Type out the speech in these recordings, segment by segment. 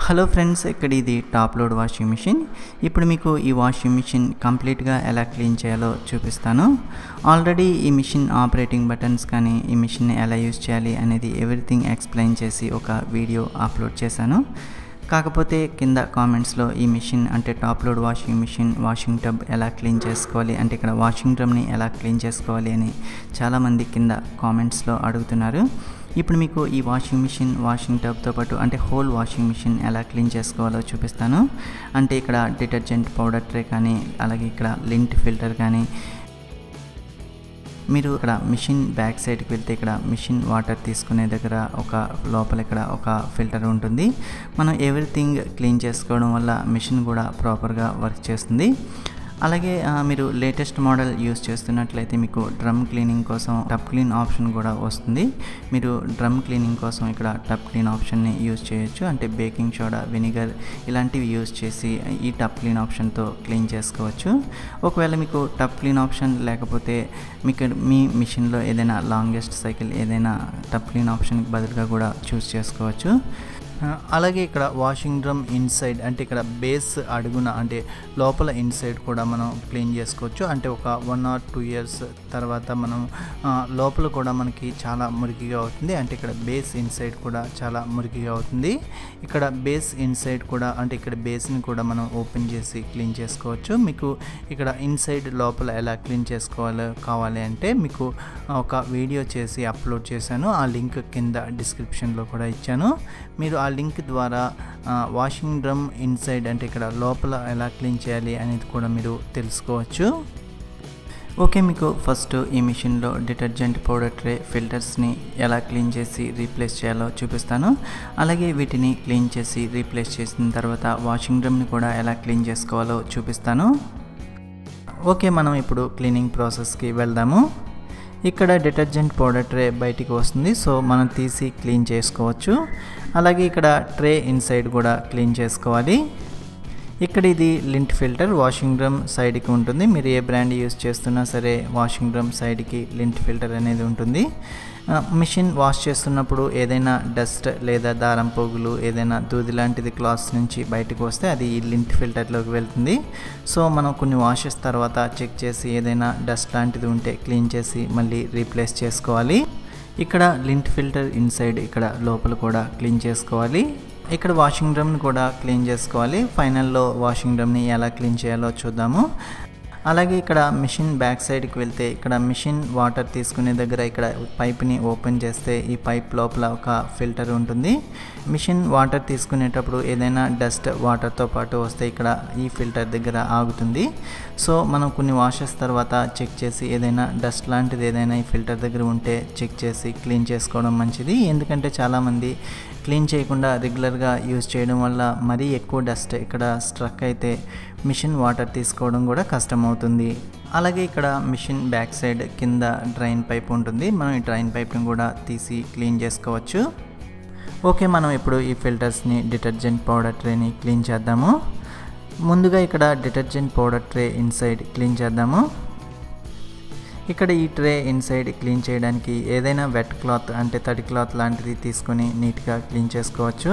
Hello friends, ఇక్కడ ఇది top load washing machine. ఇప్పుడు మీకు ఈ వాషింగ్ మిషన్ కంప్లీట్గా ఎలా క్లీన్ చేయాలో చూపిస్తాను. ఆల్రెడీ ఈ మిషన్ ఆపరేటింగ్ బటన్స్ కానీ ఈ మిషన్ని ఎలా యూజ్ చేయాలి అనేది ఎవ్రీథింగ్ ఎక్స్ప్లెయిన్ చేసి ఒక వీడియో అప్లోడ్ చేశాను. కాకపోతే కింద కామెంట్స్లో ఈ మిషన్ అంటే top load washing machine washing tub ఎలా క్లీన్ చేసుకోవాలి, అంటే ఇక్కడ వాషింగ్ డ్రమ్ని ఎలా క్లీన్ చేసుకోవాలి అని చాలామంది కింద కామెంట్స్లో అడుగుతున్నారు. ఇప్పుడు మీకు ఈ వాషింగ్ మిషన్ వాషింగ్ టబ్తో పాటు అంటే హోల్ వాషింగ్ మిషన్ ఎలా క్లీన్ చేసుకోవాలో చూపిస్తాను. అంటే ఇక్కడ డిటర్జెంట్ పౌడర్ ట్రే కానీ అలాగే ఇక్కడ లింట్ ఫిల్టర్ కానీ, మీరు ఇక్కడ మిషన్ బ్యాక్ సైడ్కి వెళ్తే ఇక్కడ మిషన్ వాటర్ తీసుకునే దగ్గర లోపల ఇక్కడ ఒక ఫిల్టర్ ఉంటుంది. మనం ఎవ్రీథింగ్ క్లీన్ చేసుకోవడం వల్ల మిషన్ కూడా ప్రాపర్గా వర్క్ చేస్తుంది. అలాగే మీరు లేటెస్ట్ మోడల్ యూస్ చేస్తున్నట్లయితే మీకు డ్రమ్ క్లీనింగ్ కోసం టబ్ క్లీన్ ఆప్షన్ కూడా వస్తుంది. మీరు డ్రమ్ క్లీనింగ్ కోసం ఇక్కడ టబ్ క్లీన్ ఆప్షన్ని యూజ్ చేయొచ్చు. అంటే బేకింగ్ సోడా, వెనిగర్ ఇలాంటివి యూజ్ చేసి ఈ టబ్ క్లీన్ ఆప్షన్తో క్లీన్ చేసుకోవచ్చు. ఒకవేళ మీకు టబ్ క్లీన్ ఆప్షన్ లేకపోతే మీకు మీ మిషన్లో ఏదైనా లాంగెస్ట్ సైకిల్ ఏదైనా టబ్ క్లీన్ ఆప్షన్కి బదులుగా కూడా చూస్ చేసుకోవచ్చు. అలాగే ఇక్కడ వాషింగ్ డ్రమ్ ఇన్సైడ్ అంటే ఇక్కడ బేస్ అడుగున అంటే లోపల ఇన్సైడ్ కూడా మనం క్లీన్ చేసుకోవచ్చు. అంటే ఒక 1 or 2 years తర్వాత మనం లోపల కూడా మనకి చాలా మురికిగా అవుతుంది. అంటే ఇక్కడ బేస్ ఇన్సైడ్ కూడా చాలా మురికిగా అవుతుంది. ఇక్కడ బేస్ ఇన్సైడ్ కూడా అంటే ఇక్కడ బేస్ని కూడా మనం ఓపెన్ చేసి క్లీన్ చేసుకోవచ్చు. మీకు ఇక్కడ ఇన్సైడ్ లోపల ఎలా క్లీన్ చేసుకోవాలో కావాలి అంటే మీకు ఒక వీడియో చేసి అప్లోడ్ చేశాను. ఆ లింక్ కింద డిస్క్రిప్షన్లో కూడా ఇచ్చాను. మీరు ఆ లింక్ ద్వారా వాషింగ్ డ్రమ్ ఇన్సైడ్ అంటే ఇక్కడ లోపల ఎలా క్లీన్ చేయాలి అనేది కూడా మీరు తెలుసుకోవచ్చు. ఓకే, మీకు ఫస్ట్ ఈ మిషన్లో డిటర్జెంట్ పౌడర్ ట్రే ఫిల్టర్స్ని ఎలా క్లీన్ చేసి రీప్లేస్ చేయాలో చూపిస్తాను. అలాగే వీటిని క్లీన్ చేసి రీప్లేస్ చేసిన తర్వాత వాషింగ్ డ్రమ్ని కూడా ఎలా క్లీన్ చేసుకోవాలో చూపిస్తాను. ఓకే, మనం ఇప్పుడు క్లీనింగ్ ప్రాసెస్కి వెళ్దాము. ఇక్కడ డిటర్జెంట్ పౌడర్ ట్రే బయటికి వస్తుంది, సో మనం తీసి క్లీన్ చేసుకోవచ్చు. అలాగే ఇక్కడ ట్రే ఇన్సైడ్ కూడా క్లీన్ చేసుకోవాలి. ఇక్కడ ఇది లింట్ ఫిల్టర్ వాషింగ్ డ్రమ్ సైడ్కి ఉంటుంది. మీరు ఏ బ్రాండ్ యూస్ చేస్తున్నా సరే వాషింగ్ డ్రమ్ సైడ్కి లింట్ ఫిల్టర్ అనేది ఉంటుంది. మిషన్ వాష్ చేస్తున్నప్పుడు ఏదైనా డస్ట్ లేదా దారం పోగులు ఏదైనా దూది లాంటిది క్లాత్స్ నుంచి బయటకు వస్తే అది ఈ లింట్ ఫిల్టర్లోకి వెళ్తుంది. సో మనం కొన్ని వాషెస్ తర్వాత చెక్ చేసి ఏదైనా డస్ట్ లాంటిది ఉంటే క్లీన్ చేసి మళ్ళీ రీప్లేస్ చేసుకోవాలి. ఇక్కడ లింట్ ఫిల్టర్ ఇన్సైడ్ ఇక్కడ లోపల కూడా క్లీన్ చేసుకోవాలి. ఇక్కడ వాషింగ్ డ్రమ్ని కూడా క్లీన్ చేసుకోవాలి. ఫైనల్లో వాషింగ్ డ్రమ్ని ఎలా క్లీన్ చేయాలో చూద్దాము. అలాగే ఇక్కడ మిషన్ బ్యాక్ సైడ్కి వెళ్తే ఇక్కడ మిషన్ వాటర్ తీసుకునే దగ్గర ఇక్కడ పైప్ని ఓపెన్ చేస్తే ఈ పైప్ లోపల ఒక ఫిల్టర్ ఉంటుంది. మిషన్ వాటర్ తీసుకునేటప్పుడు ఏదైనా డస్ట్ వాటర్తో పాటు వస్తే ఇక్కడ ఈ ఫిల్టర్ దగ్గర ఆగుతుంది. సో మనం కొన్ని వాషెస్ తర్వాత చెక్ చేసి ఏదైనా డస్ట్ లాంటిది ఏదైనా ఈ ఫిల్టర్ దగ్గర ఉంటే చెక్ చేసి క్లీన్ చేసుకోవడం మంచిది. ఎందుకంటే చాలామంది క్లీన్ చేయకుండా రెగ్యులర్గా యూజ్ చేయడం వల్ల మరీ ఎక్కువ డస్ట్ ఇక్కడ స్ట్రక్ అయితే మిషన్ వాటర్ తీసుకోవడం కూడా కష్టం అవుతుంది. అలాగే ఇక్కడ మిషన్ బ్యాక్ సైడ్ కింద డ్రైన్ పైప్ ఉంటుంది. మనం ఈ డ్రైన్ పైప్ని కూడా తీసి క్లీన్ చేసుకోవచ్చు. ఓకే, మనం ఇప్పుడు ఈ ఫిల్టర్స్ని డిటర్జెంట్ పౌడర్ ట్రేని క్లీన్ చేద్దాము. ముందుగా ఇక్కడ detergent powder tray inside clean చేద్దాము. ఇక్కడ ఈ ట్రే ఇన్సైడ్ క్లీన్ చేయడానికి ఏదైనా వెట్ క్లాత్ అంటే తడి క్లాత్ లాంటిది తీసుకొని నీట్గా క్లీన్ చేసుకోవచ్చు.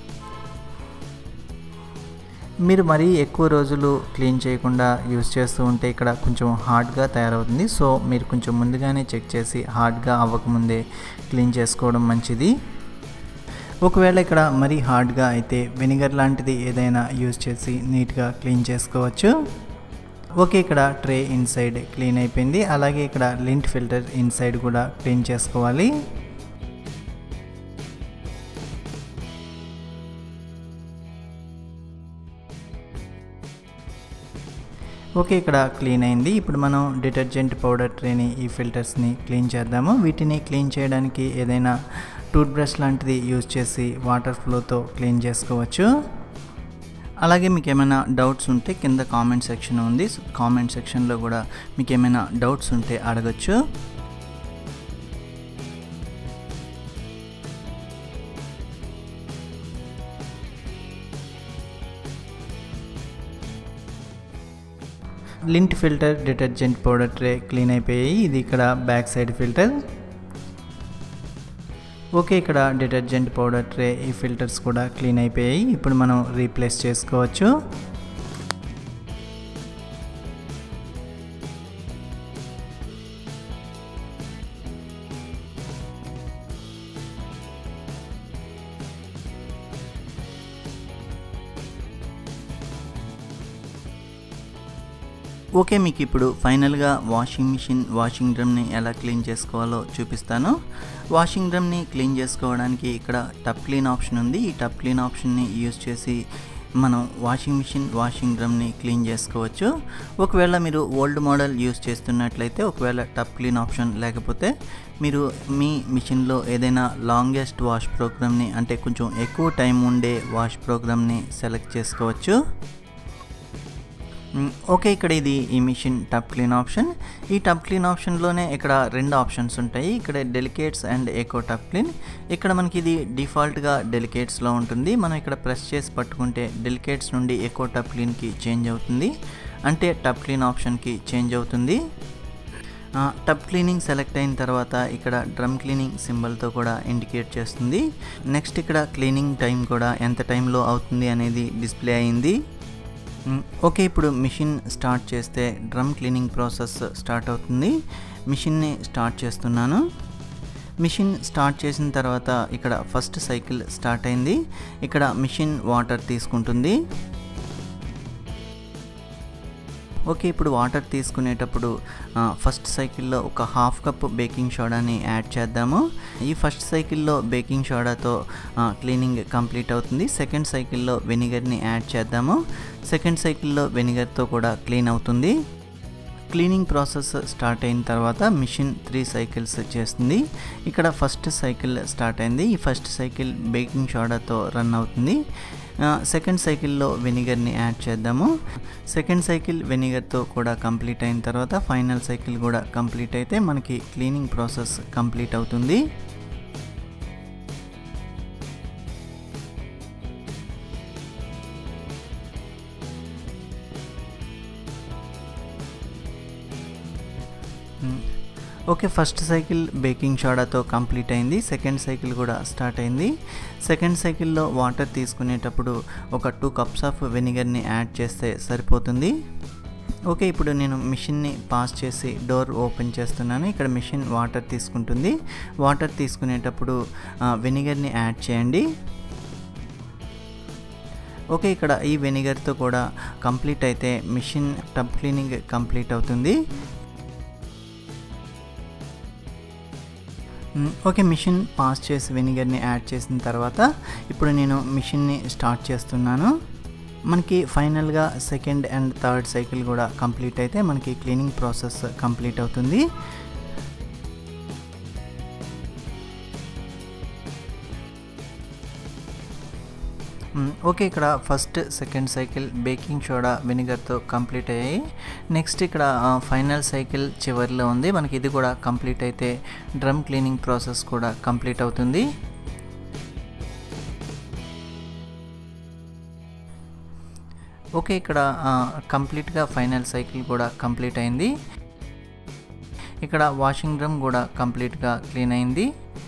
మీరు మరీ ఎక్కువ రోజులు క్లీన్ చేయకుండా యూజ్ చేస్తూ ఉంటే ఇక్కడ కొంచెం హార్డ్గా తయారవుతుంది. సో మీరు కొంచెం ముందుగానే చెక్ చేసి హార్డ్గా అవ్వకముందే క్లీన్ చేసుకోవడం మంచిది. ఒకవేళ ఇక్కడ మరీ హార్డ్గా అయితే వెనిగర్ లాంటిది ఏదైనా యూజ్ చేసి నీట్గా క్లీన్ చేసుకోవచ్చు. ఓకే, ఇక్కడ ట్రే ఇన్సైడ్ క్లీన్ అయిపోయింది. అలాగే ఇక్కడ లింట్ ఫిల్టర్ ఇన్సైడ్ కూడా క్లీన్ చేసుకోవాలి. ఓకే, ఇక్కడ క్లీన్ అయింది. ఇప్పుడు మనం డిటర్జెంట్ పౌడర్ ట్రేని ఈ ఫిల్టర్స్ని క్లీన్ చేద్దాము. వీటిని క్లీన్ చేయడానికి ఏదైనా టూత్ బ్రష్ లాంటిది యూజ్ చేసి వాటర్ ఫ్లోతో క్లీన్ చేసుకోవచ్చు. అలాగే మీకు ఏమైనా డౌట్స్ ఉంటే కింద కామెంట్ సెక్షన్ ఉంది. కామెంట్ సెక్షన్లో కూడా మీకు ఏమైనా డౌట్స్ ఉంటే అడగచ్చు. Lint filter detergent powder tray clean అయిపోయాయి. ఇది ఇక్కడ బ్యాక్ సైడ్ ఫిల్టర్. ఓకే, ఇక్కడ డిటర్జెంట్ పౌడర్ ట్రే ఈ ఫిల్టర్స్ కూడా క్లీన్ అయిపోయాయి. ఇప్పుడు మనం రీప్లేస్ చేసుకోవచ్చు. ఓకే, మీకు ఇప్పుడు ఫైనల్గా వాషింగ్ డ్రమ్ని ఎలా క్లీన్ చేసుకోవాలో చూపిస్తాను. వాషింగ్ డ్రమ్ని క్లీన్ చేసుకోవడానికి ఇక్కడ టబ్ క్లీన్ ఆప్షన్ ఉంది. ఈ టబ్ క్లీన్ ఆప్షన్ని యూజ్ చేసి మనం వాషింగ్ డ్రమ్ని క్లీన్ చేసుకోవచ్చు. ఒకవేళ మీరు ఓల్డ్ మోడల్ యూజ్ చేస్తున్నట్లయితే, ఒకవేళ టబ్ క్లీన్ ఆప్షన్ లేకపోతే మీరు మీ మిషన్లో ఏదైనా లాంగెస్ట్ వాష్ ప్రోగ్రామ్ని, అంటే కొంచెం ఎక్కువ టైం ఉండే వాష్ ప్రోగ్రామ్ని సెలెక్ట్ చేసుకోవచ్చు. ఓకే, ఇక్కడ ఇది ఈ మిషన్ టబ్ క్లీన్ ఆప్షన్. ఈ టబ్ క్లీన్ ఆప్షన్లోనే ఇక్కడ 2 ఆప్షన్స్ ఉంటాయి. ఇక్కడ delicates and eco tub clean. ఇక్కడ మనకి ఇది డిఫాల్ట్గా డెలికేట్స్లో ఉంటుంది. మనం ఇక్కడ ప్రెస్ చేసి పట్టుకుంటే డెలికేట్స్ నుండి ఎకో టబ్ క్లీన్కి చేంజ్ అవుతుంది, అంటే టబ్ క్లీన్ ఆప్షన్కి చేంజ్ అవుతుంది. టబ్ క్లీనింగ్ సెలెక్ట్ అయిన తర్వాత ఇక్కడ డ్రమ్ క్లీనింగ్ సింబల్తో కూడా ఇండికేట్ చేస్తుంది. నెక్స్ట్ ఇక్కడ క్లీనింగ్ టైం కూడా ఎంత టైంలో అవుతుంది అనేది డిస్ప్లే అయింది. ఓకే, ఇప్పుడు మిషన్ స్టార్ట్ చేస్తే డ్రమ్ క్లీనింగ్ ప్రాసెస్ స్టార్ట్ అవుతుంది. మిషన్ని స్టార్ట్ చేస్తున్నాను. మిషన్ స్టార్ట్ చేసిన తర్వాత ఇక్కడ ఫస్ట్ సైకిల్ స్టార్ట్ అయింది. ఇక్కడ మిషన్ వాటర్ తీసుకుంటుంది. ఓకే, ఇప్పుడు వాటర్ తీసుకునేటప్పుడు ఫస్ట్ సైకిల్లో ఒక హాఫ్ కప్ బేకింగ్ సోడాని యాడ్ చేద్దాము. ఈ ఫస్ట్ సైకిల్లో బేకింగ్ సోడాతో క్లీనింగ్ కంప్లీట్ అవుతుంది. సెకండ్ సైకిల్లో వెనిగర్ని యాడ్ చేద్దాము. సెకండ్ సైకిల్లో వెనిగర్తో కూడా క్లీన్ అవుతుంది. క్లీనింగ్ ప్రాసెస్ స్టార్ట్ అయిన తర్వాత మిషన్ 3 సైకిల్స్ చేస్తుంది. ఇక్కడ ఫస్ట్ సైకిల్ స్టార్ట్ అయింది. ఈ ఫస్ట్ సైకిల్ బేకింగ్ సోడాతో రన్ అవుతుంది. సెకండ్ సైకిల్లో వెనిగర్ని యాడ్ చేద్దాము. సెకండ్ సైకిల్ వెనిగర్తో కూడా కంప్లీట్ అయిన తర్వాత ఫైనల్ సైకిల్ కూడా కంప్లీట్ అయితే మనకి క్లీనింగ్ ప్రాసెస్ కంప్లీట్ అవుతుంది. ఓకే, ఫస్ట్ సైకిల్ బేకింగ్ సోడాతో కంప్లీట్ అయింది. సెకండ్ సైకిల్ కూడా స్టార్ట్ అయింది. సెకండ్ సైకిల్లో వాటర్ తీసుకునేటప్పుడు ఒక 2 కప్స్ ఆఫ్ వెనిగర్ని యాడ్ చేస్తే సరిపోతుంది. ఓకే, ఇప్పుడు నేను మిషన్ని పాస్ చేసి డోర్ ఓపెన్ చేస్తున్నాను. ఇక్కడ మిషన్ వాటర్ తీసుకుంటుంది. వాటర్ తీసుకునేటప్పుడు వెనిగర్ని యాడ్ చేయండి. ఓకే, ఇక్కడ ఈ వెనిగర్తో కూడా కంప్లీట్ అయితే మిషన్ టబ్ క్లీనింగ్ కంప్లీట్ అవుతుంది. ఓకే, మిషన్ పాస్ చేసి వెనిగర్ని యాడ్ చేసిన తర్వాత ఇప్పుడు నేను మిషన్ని స్టార్ట్ చేస్తున్నాను. మనకి ఫైనల్గా సెకండ్ అండ్ థర్డ్ సైకిల్ కూడా కంప్లీట్ అయితే మనకి క్లీనింగ్ ప్రాసెస్ కంప్లీట్ అవుతుంది. ఓకే, ఇక్కడ first second cycle baking soda వెనిగర్తో కంప్లీట్ అయ్యాయి. నెక్స్ట్ ఇక్కడ ఫైనల్ సైకిల్ చివరిలో ఉంది. మనకి ఇది కూడా కంప్లీట్ అయితే డ్రమ్ క్లీనింగ్ ప్రాసెస్ కూడా కంప్లీట్ అవుతుంది. ఓకే, ఇక్కడ కంప్లీట్గా ఫైనల్ సైకిల్ కూడా కంప్లీట్ అయింది. ఇక్కడ వాషింగ్ డ్రమ్ కూడా కంప్లీట్గా క్లీన్ అయింది.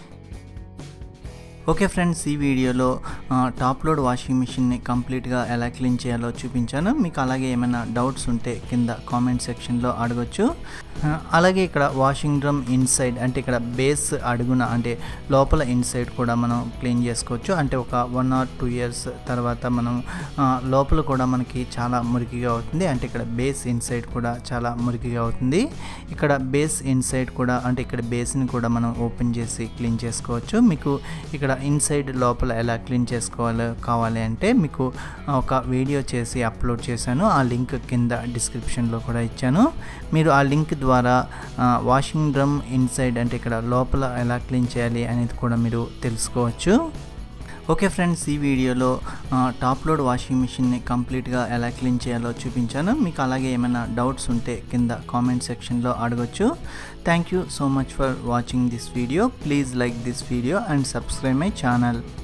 ఓకే ఫ్రెండ్స్, ఈ వీడియోలో టాప్ లోడ్ వాషింగ్ మిషన్ని కంప్లీట్గా ఎలా క్లీన్ చేయాలో చూపించాను. మీకు అలాగే ఏమైనా డౌట్స్ ఉంటే కింద కామెంట్ సెక్షన్లో అడగచ్చు. అలాగే ఇక్కడ వాషింగ్ డ్రమ్ ఇన్సైడ్, అంటే ఇక్కడ బేస్ అడుగున, అంటే లోపల ఇన్సైడ్ కూడా మనం క్లీన్ చేసుకోవచ్చు. అంటే ఒక 1 or 2 years తర్వాత మనం లోపల కూడా మనకి చాలా మురికిగా అవుతుంది. అంటే ఇక్కడ బేస్ ఇన్సైడ్ కూడా చాలా మురికిగా అవుతుంది. ఇక్కడ బేస్ ఇన్సైడ్ కూడా, అంటే ఇక్కడ బేస్ని కూడా మనం ఓపెన్ చేసి క్లీన్ చేసుకోవచ్చు. మీకు ఇక్కడ ఇన్సైడ్ లోపల ఎలా క్లీన్ చేసుకోవాలో కావాలి అంటే మీకు ఒక వీడియో చేసి అప్లోడ్ చేశాను. ఆ లింక్ కింద డిస్క్రిప్షన్లో కూడా ఇచ్చాను. మీరు ఆ లింక్ ద్వారా వాషింగ్ డ్రమ్ ఇన్సైడ్, అంటే ఇక్కడ లోపల ఎలా క్లీన్ చేయాలి అనేది కూడా మీరు తెలుసుకోవచ్చు. ఓకే ఫ్రెండ్స్, ఈ వీడియోలో టాప్ లోడ్ వాషింగ్ మిషన్ని కంప్లీట్గా ఎలా క్లీన్ చేయాలో చూపించాను. మీకు అలాగే ఏమైనా డౌట్స్ ఉంటే కింద కామెంట్ సెక్షన్లో అడగచ్చు. Thank you so much for watching this video. Please like this video and subscribe my channel.